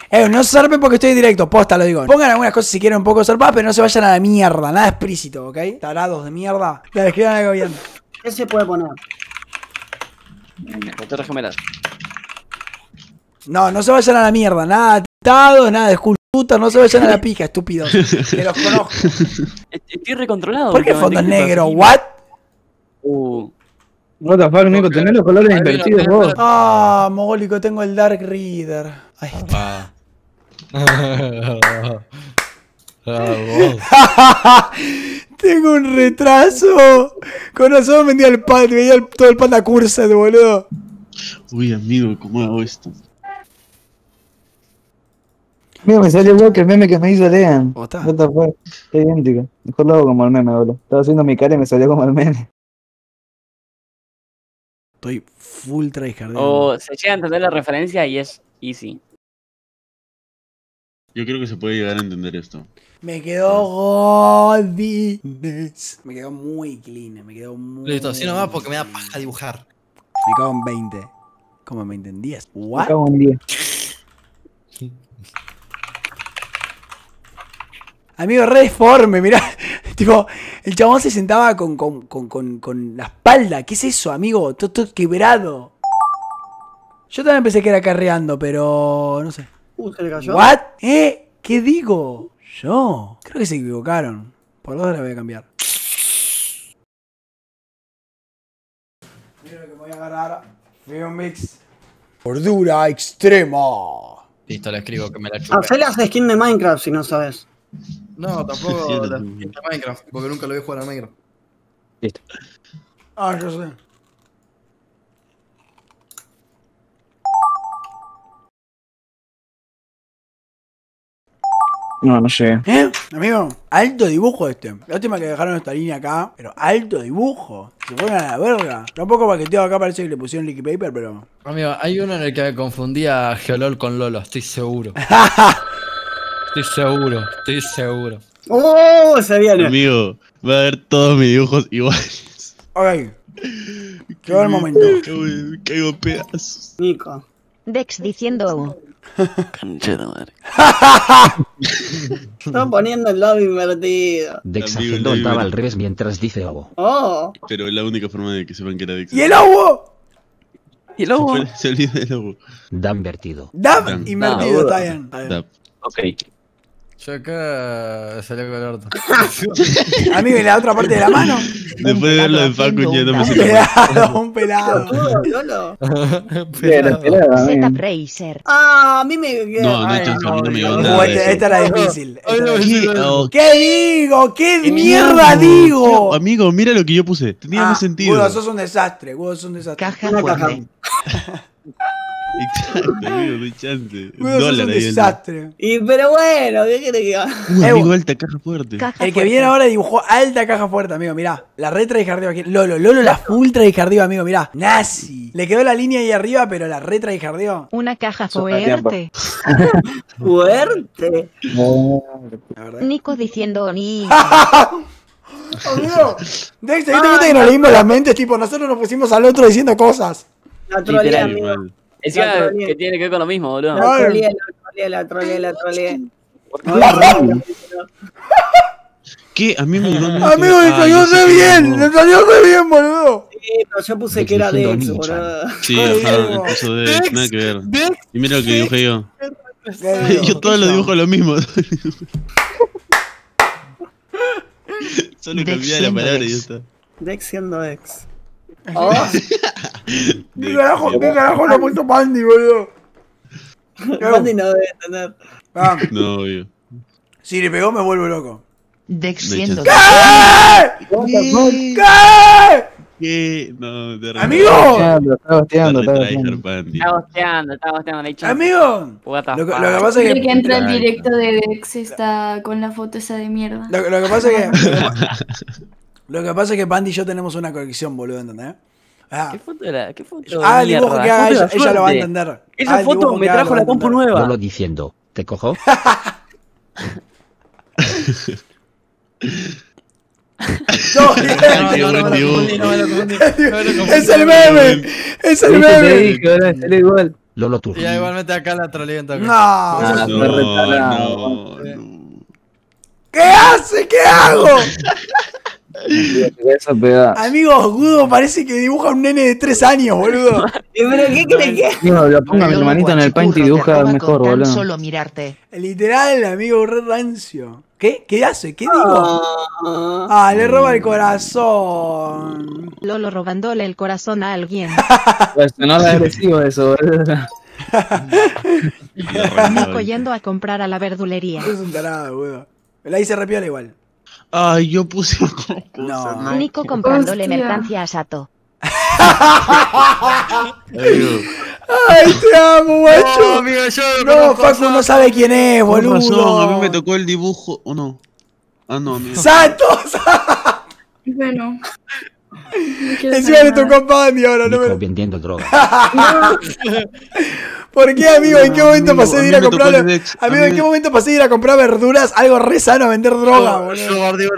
No zarpen porque estoy en directo, posta lo digo. Pongan algunas cosas si quieren un poco zarpadas, pero no se vayan a la mierda, nada explícito, ¿ok? Tarados de mierda. Dale, escriban algo bien. ¿Qué se puede poner? Torres gemelas. No, no se vayan a la mierda, nada atado, nada de school shooter, no se vayan a la pija, estúpidos. Que los conozco. Estoy recontrolado. ¿Por qué fondo negro? ¿What? What the fuck, Nico, tenés los colores invertidos vos. Ah, mogólico, tengo el Dark Reader. Ahí está. Tengo un retraso. Con razón vendía el pan, veía todo el Panda Cursed, boludo. Uy, amigo, ¿cómo hago esto? Mira, me salió igual que el meme que me hizo Lean. ¿Cómo está? What the fuck, está idéntico. Mejor lo hago como el meme, boludo. Estaba haciendo mi cara y me salió como el meme. Estoy full tryharding. O se llega a entender la referencia y es easy. Yo creo que se puede llegar a entender esto. Me quedó godiness. Me quedó muy clean, me quedó muy... Listo, así nomás porque me da paja dibujar. Me cago en 20. ¿Cómo en 20? ¿En 10? Me ¿What? cago en 10. Amigo, re deforme, mirá. Tipo, el chabón se sentaba con la espalda. ¿Qué es eso, amigo? Todo quebrado. Yo también pensé que era carreando, pero... no sé. Se le cayó. ¿What? ¿Qué digo? Yo. Creo que se equivocaron. Por dos la voy a cambiar. Mira lo que me voy a agarrar. Mix. Cordura extrema. Listo, le escribo que me la chupe. Hacé las skins de Minecraft si no sabes. No, tampoco Sí, la sí. de Minecraft, porque nunca lo vi jugar a Minecraft. Listo. Ah, yo sé. No, no llegué. Amigo, alto dibujo este. Lástima que dejaron esta línea acá, pero alto dibujo. Se ponen a la verga. Tampoco paqueteo acá, parece que le pusieron liquid paper, pero... Amigo, hay uno en el que me confundía Geolol con Lolo, estoy seguro. Estoy seguro. ¡Oh! Se viene. Amigo, va a ver todos mis dibujos iguales. Ok. Llegó el momento. Me caigo en pedazos. Nico. Dex diciendo Concha de madre. Están poniendo el lado invertido. Dex Amigo, haciendo no, el tab mira. al revés mientras dice ovo. ¡Oh! Pero es la única forma de que sepan que era Dex. ¡Y el agua! Y luego. Se olvida del logo. Dan vertido. Dab Dam. invertido, está bien. Está bien. Dap. Ok. Yo acá salió con el orto. Amigo, ¿y la otra parte de la mano? Después de ver lo de Facu, ya no me Un siento mal. pelado, un pelado. Lolo. Era pelada, Z amigo. Fraser. Ah, a mí me. No, Ay, Nacho, a mí no me llegó Uh, nada de eso. esta era difícil. Esta era difícil. ¿Qué? Oh, ¿Qué digo? ¿Qué mierda digo? Amigo, mira lo que yo puse. Tenía más sentido. Gudo, sos un desastre. Gudo, sos un desastre. Caja Una fuerte. Exacto, amigo, no hay chance. Gudo, sos Dólar un ahí. desastre. Y pero bueno, ¿qué querés que haga? Amigo, alta caja fuerte. Caja El que fuerte. viene ahora dibujó alta caja fuerte, amigo, mirá. La re tryhardeo aquí. Lolo, la full tryhardeo, amigo, mirá. Nazi. Le quedó la línea ahí arriba, pero la re tryhardeo. Una caja Eso está fuerte. Fuerte. La verdad. Nico diciendo ni. Amigo, Dex, ¿te diste cuenta que nos leímos las mentes? Tipo, nosotros nos pusimos al otro diciendo cosas. La trolea, Literal, amigo. Mal. Encima La troleé. que tiene que ver con lo mismo, boludo. La trolea, la troleé. ¿Qué? A mí me llegó mucho. Amigo, le salió re bien. Le salió re bien, boludo. Sí, pero yo puse que era Diciendo Dex, Nichan. boludo. Sí, ajá, eso de nada que ver. Y mira lo que dibujé yo. Yo todo lo dibujo lo mismo. Solo cambié la palabra y ya está. Dex siendo Dex. Oh, ¿Qué carajo le ha puesto Pandy, boludo? Mandy no debe tener. Ah, No, obvio. si le pegó me vuelvo loco. Dex No hay siendo. chance. ¿Qué? ¿Qué? No, de Amigo. Está basteando, está Tryhard, basteando. Pandy. Está bosteando, le echan. Amigo. What the Lo que fuck. pasa es El que que... entra al Ay, directo de Dex está con la foto esa de mierda. Lo que pasa es que... Lo que pasa es que Pandy y yo tenemos una conexión, boludo, ¿entendés? Ah, ¿Qué foto era? ¿Qué foto? ah, el dibujo Mierda, que haga foto de ella, ella lo va a suerte. entender. Esa Ah, el foto dibujo me que haga trajo lo va la a compu entender. nueva. Lolo diciendo, ¿te cojo? No, Qué buen dibujo. Es el meme. Es el ¿Viste? Te meme. dije, ahora salió igual. Lolo Turno. Y igualmente acá la troleé en toque. No. No. ¿Qué hace? ¿Qué hago? Esa pegada. Amigo, Gudo parece que dibuja un nene de 3 años, boludo. ¿Pero qué crees que? No, lo ponga mi hermanito en el paint y dibuja mejor, boludo. Solo mirarte. Literal, amigo, re rancio. ¿Qué? ¿Qué hace? ¿Qué digo? Ah, le roba el corazón. Lolo robándole el corazón a alguien. Pues no es agresivo eso, boludo. Nico yendo a comprar a la verdulería. Es un tarado, boludo. Me la hice repiola igual. Ay, yo puse otra cosa. No. Nico comprándole Hostia. mercancía a Sato. Amigo, Ay, te amo, guacho. No, amigo, yo No, Facu no sabe quién es, con boludo. razón, a mí me tocó el dibujo. ¿O no? Ah, no, amigo. ¡Santo! Bueno. No quiero Encima saber le nada. tocó a Pandy ahora, no Nico me... vendiendo droga. ¿Por qué, amigo? ¿En qué momento amigo, pasé de a ir mí a me tocó comprar... el Dex, a Amigo, mí ¿en qué me- momento pasé de ir a comprar verduras? Algo re sano a vender droga, Yo boludo. bardeo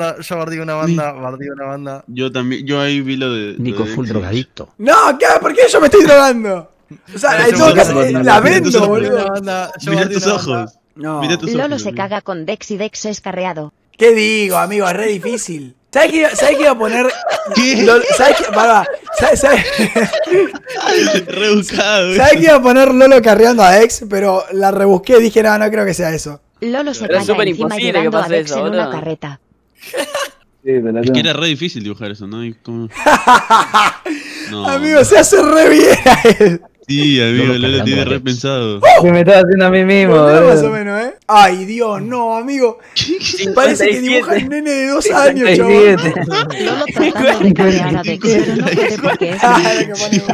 una banda. Yo también, yo ahí vi lo de... Nico lo de full Dex. drogadicto. No, ¿qué? ¿Por qué yo me estoy drogando? O sea, en Yo todo bardeo caso, una la banda. vendo, Yo boludo. Mira tus ojos. No. Mira tus ojos. Lolo se amigo. caga con Dex y Dex es carreado. ¿Qué digo, amigo? Es re difícil. ¿Sabes qué iba a poner? ¿Qué? ¿Sabes qué? Pará, ¿sabes Rebuscado. qué iba a poner Lolo carreando a Dex? Pero la rebusqué y dije, no, no creo que sea eso. Lolo se Pero es caga súper encima imposible que llevando a pase Dex eso, en una boludo. carreta. Sí, te la Es que tengo. era re difícil dibujar eso, ¿no? Y como... No, Amigo, se hace re bien a él. Sí, amigo, Lolo Lolo cargando tiene a re Dex. pensado. Se me estaba haciendo a mí mismo, Boludo, más o boludo. menos, ¿eh? Ay, Dios, no, amigo. Parece que dibuja el nene de 2 años, chaval. 57. Lolo tratando de carrear a Dex, pero no puede porque es Ah, lo que pone,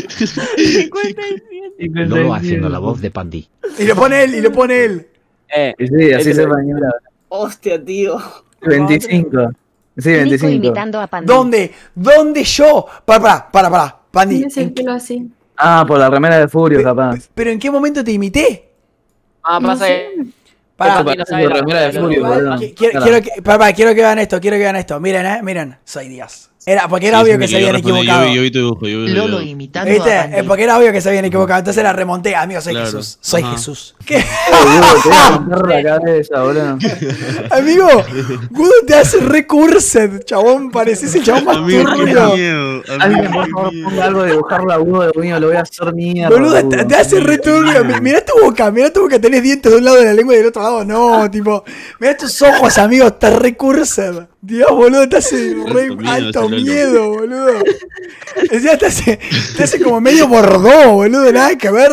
boludo. Lolo haciendo la voz de Pandy. Y lo pone él, y lo pone él. Y sí, así se bañó. Hostia, tío. 25. Sí, Nico 25. imitando a Pandy. ¿Dónde? ¿Dónde yo? Pará. Pandy. Tienes el pelo así. Ah, por la remera de Furio, capaz. ¿Pero en qué momento te imité? Ah, pasa que... Pará, Pandy no sabe la remera de cosa, Furio, boludo. boludo. quiero que vean esto, miren, soy Dios. Porque era obvio que se habían equivocado. Yo vi tu dibujo, yo vi Lolo tu dibujo. imitando a ¿Viste? Pandy. Porque era obvio que se habían equivocado, entonces la remonté. Amigo, soy Claro. Jesús. Soy Ajá. Jesús. ¿Qué? Boludo, te voy a romper la cabeza, boludo. Amigo, Gudo te hace recursed, chabón. Pareces el chabón más Amigo, qué turbio. miedo. Alguien, Amigo, por qué favor, miedo. ponga algo de dibujarlo a Gudo, Dios mío, lo voy a hacer mierda. Boludo, Gudo. te hace re turbio. Mirá tu boca, tenés dientes de un lado de la lengua y del otro lado no, tipo. Mirá tus ojos, amigo, estás re cursed. Dios, boludo, te hace re Alto miedo, alto ese Lolo. miedo, boludo. Encima te hace como medio bordó, boludo, nada que ver.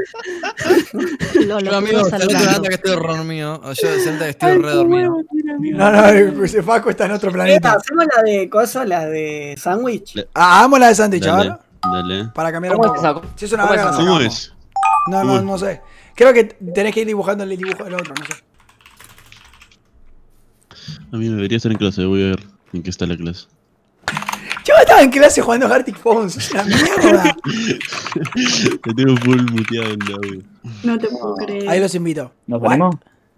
Lolo Yo, amigo, todo se nota saludando. que estoy dormido. Yo se nota que estoy re dormido. No, ese Facu está en otro planeta. ¿Hacemos la de cosas, la de sándwich? Hagamos la de sándwich, a Dale, ver. dale. Para cambiar un ¿Cómo es poco. esa? Si es una ¿Cómo verga, es la esa? ¿Cómo sacamos. es? No sé. Creo que tenés que ir dibujando el dibujo del otro, no sé. A mí me debería estar en clase, voy a ver en qué está la clase. Yo estaba en clase jugando Arctic Phones, es una mierda. Te tengo full muteado en el audio. No te puedo creer. Ahí los invito. ¿Nos ponemos?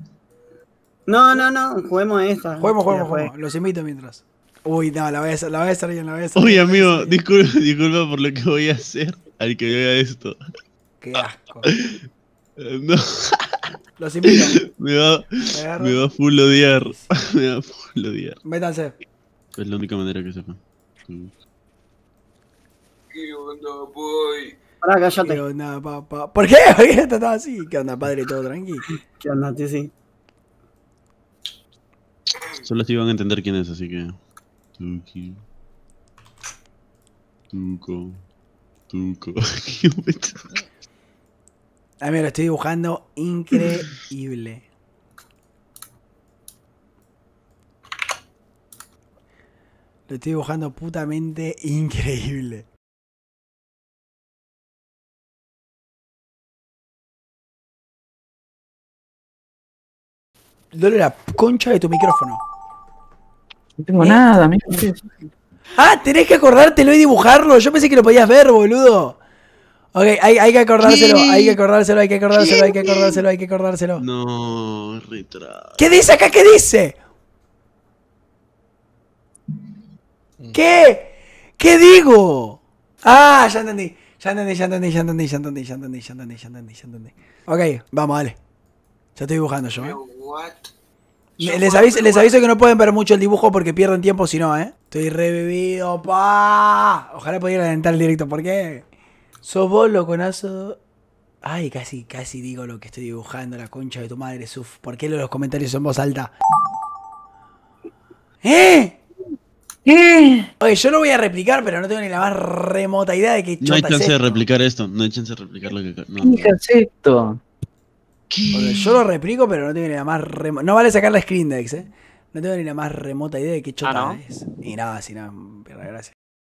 No, juguemos esta. Juguemos. Los invito mientras. Uy, no, la voy a hacer bien, Oye, amigo, disculpa por lo que voy a hacer al que vea esto. Qué asco. No, Los invito. me va a full odiar. Me va a full odiar. Métanse. Es la única manera que sepa. Pará, cállate. ¿Qué onda, papá? ¿Por qué? ¿Por qué está todo así? ¿Qué onda, padre? ¿Todo tranqui? ¿Qué onda, tío? Sí. Solo así van a entender quién es, así que... Tuki. Tuco. A mí lo estoy dibujando increíble. Lo estoy dibujando putamente increíble. Dale la concha de tu micrófono. No tengo nada, amigo. Ah, tenés que acordártelo y dibujarlo. Yo pensé que lo podías ver, boludo. Ok, hay que acordárselo, hay que acordárselo. No, retraso. ¿Qué dice acá? ¿Qué dice? ¿Qué? ¿Qué digo? Ah, ya entendí. Ya entendí. Ok, vamos, dale. Ya estoy dibujando yo, Les aviso que no pueden ver mucho el dibujo porque pierden tiempo si no, Estoy revivido, pa. Ojalá pudiera adelantar el directo, ¿por qué? Sos vos, loconazo. Ay, casi digo lo que estoy dibujando, la concha de tu madre, Suf. ¿Por qué los comentarios son en voz alta? Oye, yo lo voy a replicar, pero no tengo ni la más remota idea de qué chota No hay es chance de esto. replicar esto. No hay chance de replicar lo que. No. ¿Qué es esto? Oye, yo lo replico, pero no tengo ni la más remota. No vale sacar la screen dex, No tengo ni la más remota idea de qué chota ¿no? es. Y nada, si nada, pierda gracia.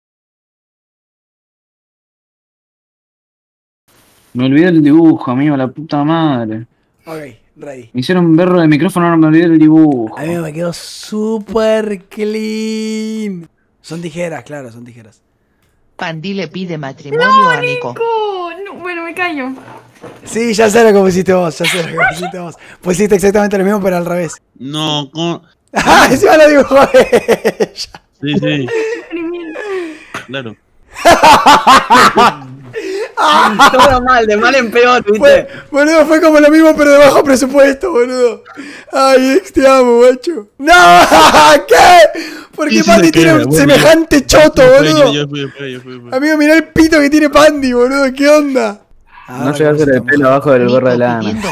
Me olvidé el dibujo, amigo, la puta madre. Ok, ready. Me hicieron verlo de micrófono, ahora me olvidé el dibujo. Amigo, me quedó súper clean. Son tijeras, claro, son tijeras. Pandi le pide matrimonio a Nico. No, bueno, me callo. Sí, ya sé lo que pusiste vos, Pusiste exactamente lo mismo, pero al revés. No, ¿cómo? ¡Ah! Encima lo dibujó ella. Sí, claro. Todo mal, de mal en peor, ¿viste? Boludo, fue como lo mismo, pero de bajo presupuesto, boludo. Ay, ex, te amo, macho. ¡No! ¿Qué? ¿Por qué Hice Pandi la tiene cara, un bueno. semejante choto, boludo? Yo fui. Amigo, mirá el pito que tiene Pandi, boludo. ¿Qué onda? No llegas a hacer el pelo abajo del Nico gorro de lana. pidiendo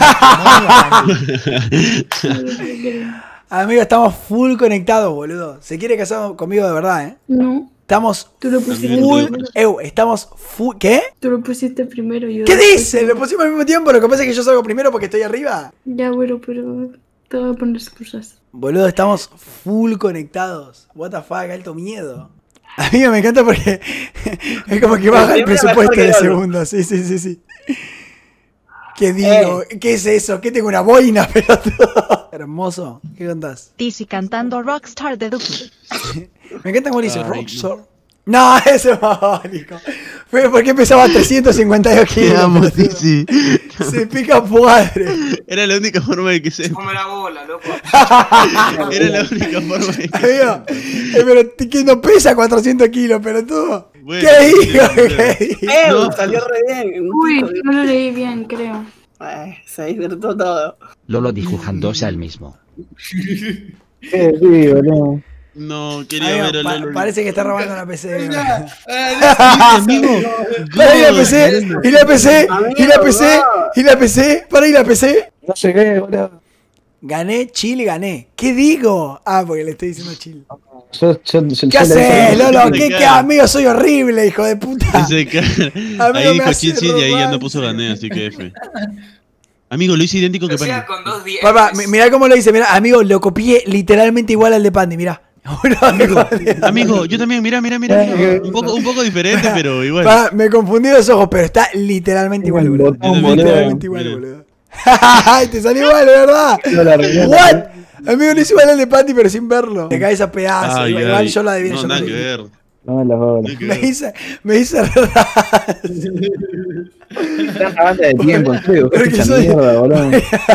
matrimonio a Pandi. Amigo, estamos full conectados, boludo. ¿Se quiere casar conmigo de verdad, No, Estamos tú lo pusiste full... primero. estamos full... ¿Qué? Tú lo pusiste primero. Yo ¿Qué después. dice? ¿Lo pusimos al mismo tiempo? Lo que pasa es que yo salgo primero porque estoy arriba. Ya, bueno, pero te voy a poner excusas. Boludo, estamos full conectados. What the fuck, alto miedo. Amigo, me encanta porque es como que baja el presupuesto de segundo. Sí. ¿Qué digo? ¿Qué es eso? ¿Qué tengo una boina, pelotudo? Hermoso. ¿Qué contás? Tizzy cantando Rockstar de Duki. Me encanta cómo le dice Rockstar. No, eso es mogólico. Fue porque pesaba 352 kilos. Te amo, pelotudo. sí. Se pica padre. Era la única forma de que se. Come la bola, loco. Era la única forma de que. Amigo, pero que no pesa 400 kilos, pelotudo. Bueno, ¿Qué digo? sí, ¿Qué digo? No. Salió re bien. Uy, no lo leí bien, creo. Se desvirtó todo. Lolo dibujándose al mismo. Sí, boludo. No, quería ver Amigo, a Lolo. parece que está robando la PC. Amigo. Para y la PC, y la PC, y la PC, y la PC, para y la PC. No llegué, boludo. Gané, chill, gané. ¿Qué digo? Ah, porque le estoy diciendo chill. ¿Qué ¿Qué haces, Lolo? ¿Qué, amigo? Soy horrible, hijo de puta. Ese cara. Amigo, Ahí me dijo hace chill y ahí ya no romance. puso gané, así que F. Amigo, lo hice idéntico que Pandi. Papá, mirá cómo lo hice, mirá, amigo, lo copié literalmente igual al de Pandi, mirá. Amigo, yo también, mira. Un poco diferente, pero igual. Pa, me confundí los ojos, pero está literalmente igual, boludo. Literalmente igual, boludo. Te salió igual, de verdad. What? Amigo, lo hice igual al de Pandi, pero sin verlo. De cabeza a pedazo. Ay, Igual ay. yo la adiviné. No, yo la nada que adiviné. ver. No, las bolas. Me hice raro. Están grabando de tiempo, tío. Porque Esa soy- mierda, boludo.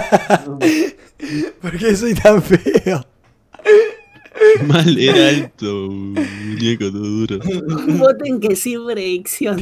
¿Por qué soy tan feo? Mal, era alto, muñeco, todo duro. Voten que sí, predicción.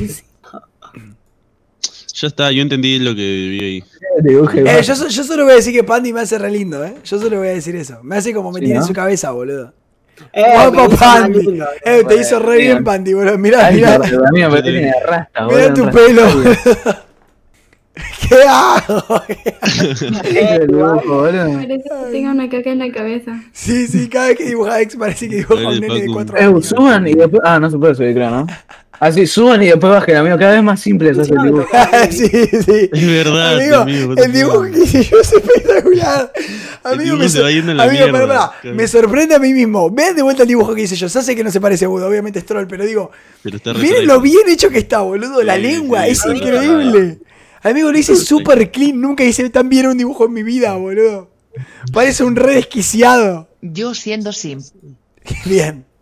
Ya está, yo entendí lo que vi ahí. Dibuje, Yo solo voy a decir que Pandi me hace re lindo, Yo solo voy a decir eso. Me hace como me Sí, tiene en ¿no? su cabeza, boludo. Me Guapo hizo Pandi. más lindo. Te hizo re bien, Pandi, boludo. Mirá, Ay, mirá. la mía me tiene rasta, boludo. Mirá tu pelo, boludo. ¿Qué hago? El dibujo, boludo. Parece que tenga una caca en la cabeza. Sí, cada vez que dibuja X parece que dibuja un nene de 4 años. Suban y después. Ah, no se puede subir, creo, ¿no? Así, suban y después bajen, amigo. Cada vez más simple se hace el dibujo. Sí. Es verdad, amigo. El dibujo que hice yo es espectacular. Amigo, dibujo se va yendo a la amigo, mierda. pará. Me sorprende a mí mismo. Vean de vuelta el dibujo que hice yo. Ya sé que no se parece a Buda, obviamente es troll, pero digo, Pero está miren lo bien hecho que está, boludo. La Sí, lengua sí, es sí. increíble. Amigo, lo hice super clean. Nunca hice tan bien un dibujo en mi vida, boludo. Parece un re desquiciado. Yo siendo simp. Bien.